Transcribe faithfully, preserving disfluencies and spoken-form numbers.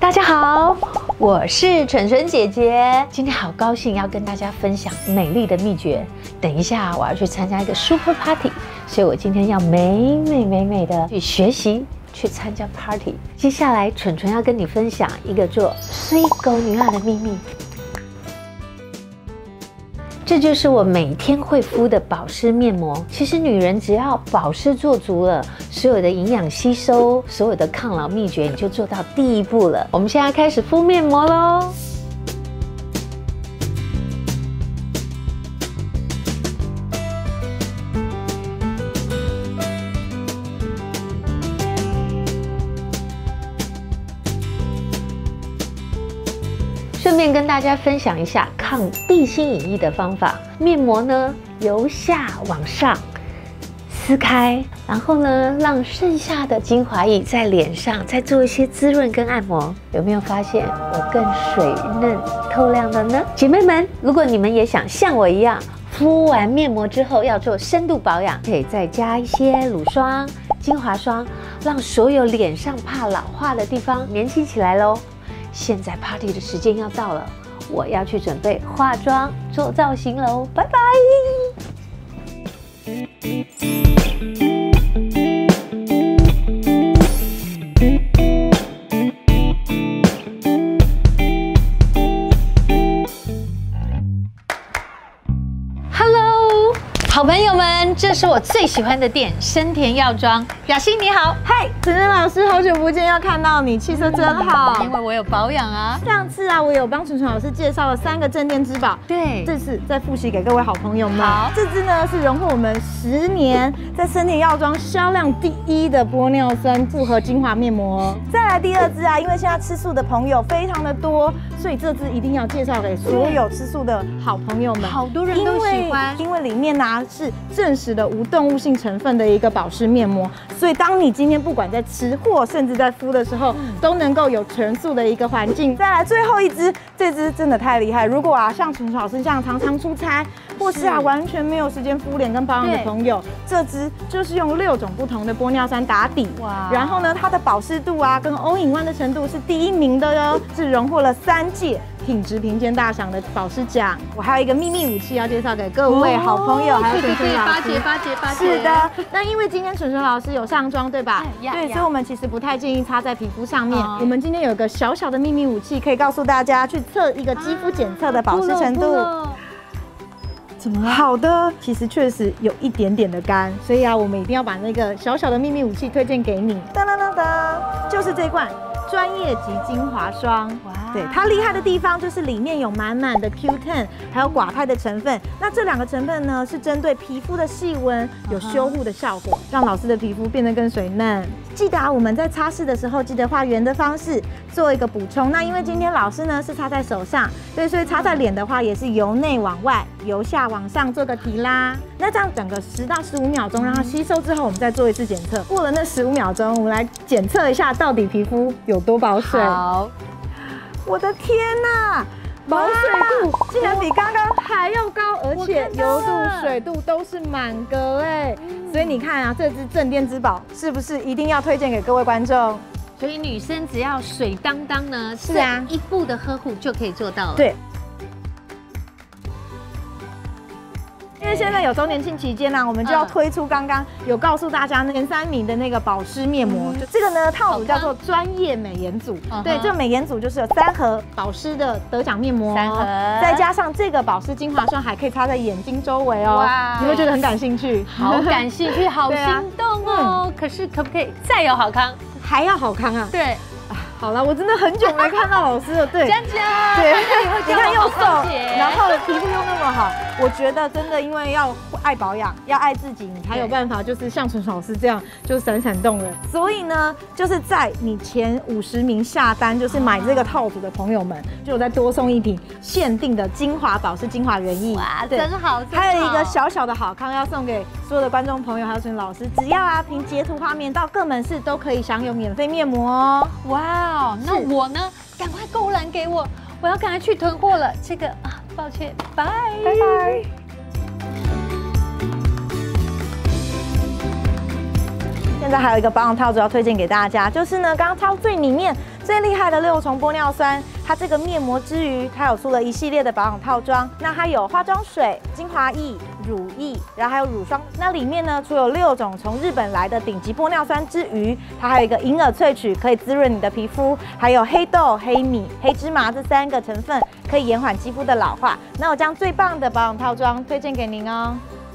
大家好，我是纯纯姐姐，今天好高兴要跟大家分享美丽的秘诀。等一下我要去参加一个 super party， 所以我今天要美美美美的去学习，去参加 party。接下来纯纯要跟你分享一个做水狗女儿的秘密。 这就是我每天会敷的保湿面膜。其实女人只要保湿做足了，所有的营养吸收，所有的抗老秘诀，你就做到第一步了。我们现在开始敷面膜喽。 顺便跟大家分享一下抗地心引力的方法。面膜呢，由下往上撕开，然后呢，让剩下的精华液在脸上再做一些滋润跟按摩。有没有发现我更水嫩透亮了呢？姐妹们，如果你们也想像我一样，敷完面膜之后要做深度保养，可以再加一些乳霜、精华霜，让所有脸上怕老化的地方年轻起来喽。 现在 party 的时间要到了，我要去准备化妆、做造型喽，拜拜。Hello， 好朋友们，这是我最喜欢的店——生田药妆。雅欣你好， 嗨，纯纯老师，好久不见，要看到你，气色真好。 因为我有保养啊。 上次啊，我有帮纯纯老师介绍了三个镇店之宝， 对， 这次再复习给各位好朋友们。 好， 这支呢是荣获我们十年在生田药妆销量第一的玻尿酸复合精华面膜。再来第二支啊，因为现在吃素的朋友非常的多，所以这支一定要介绍给所有吃素的好朋友们。 好多人都喜欢， 因为因为里面呢、啊、是证实的无动物性成分的一个保湿面膜。 所以，当你今天不管在吃或甚至在敷的时候，都能够有全素的一个环境。再来最后一支，这支真的太厉害。如果啊，像纯纯老师这样常常出差，或是啊完全没有时间敷脸跟保养的朋友，这支就是用六种不同的玻尿酸打底。哇！然后呢，它的保湿度啊，跟欧隐湾的程度是第一名的哟，是荣获了三届 品质评鉴大赏的保湿奖。我还有一个秘密武器要介绍给各位好朋友，还有纯纯老师。 巴结巴结巴结。 是的，那因为今天纯纯老师有上妆，对吧？对，所以我们其实不太建议擦在皮肤上面。我们今天有一个小小的秘密武器，可以告诉大家去测一个肌肤检测的保湿程度。怎么了？好的，其实确实有一点点的干，所以啊，我们一定要把那个小小的秘密武器推荐给你。当当当当，就是这款 专业级精华霜，哇！对，它厉害的地方就是里面有满满的 Q 十，还有寡肽的成分。那这两个成分呢，是针对皮肤的细纹有修护的效果，让老师的皮肤变得更水嫩。记得啊，我们在擦拭的时候，记得画圆的方式做一个补充。那因为今天老师呢是擦在手上，对，所以擦在脸的话，也是由内往外，由下往上做个提拉。那这样整个十到十五秒钟，让它吸收之后，我们再做一次检测。过了那十五秒钟，我们来检测一下到底皮肤有多保水。好，我的天哪，保水度竟然比刚刚还要高，而且油度、水度都是满格哎！所以你看啊，这支镇店之宝是不是一定要推荐给各位观众？ 所以女生只要水当当呢， 是啊， 一步的呵护就可以做到了。 对。 因为现在有周年庆期间呢、啊，我们就要推出刚刚有告诉大家前三名的那个保湿面膜。嗯、这个呢套组叫做专业美颜组，嗯、对，这个美颜组就是有三盒保湿的得奖面膜，三盒，再加上这个保湿精华霜，还可以擦在眼睛周围哦。哇，你会觉得很感兴趣？ 好感兴趣，好心动哦。嗯、可是可不可以再有好康？ 还要好康啊？对。 好了，我真的很久没看到老师了。对， 佳佳， 对，你看又瘦，然后皮肤又那么好，我觉得真的因为要爱保养，要爱自己，你才有办法就是像纯纯老师这样，就闪闪动人。所以呢，就是在你前五十名下单，就是买这个套组的朋友们，就有再多送一瓶限定的精华保湿精华原液。 哇，真好！ 还有一个小小的好康要送给所有的观众朋友，还有纯老师，只要啊凭截图画面到各门市都可以享有免费面膜哦。哇！ 哦，那我呢？赶快购栏给我，我要赶快去囤货了。这个啊，抱歉，拜拜拜。 现在还有一个保养套组要推荐给大家，就是呢，刚刚挑最里面最厉害的六重玻尿酸，它这个面膜之余，它有出了一系列的保养套装。那它有化妆水、精华液、乳液，然后还有乳霜。那里面呢，除有六种从日本来的顶级玻尿酸之余，它还有一个银耳萃取，可以滋润你的皮肤，还有黑豆、黑米、黑芝麻这三个成分，可以延缓肌肤的老化。那我将最棒的保养套装推荐给您哦。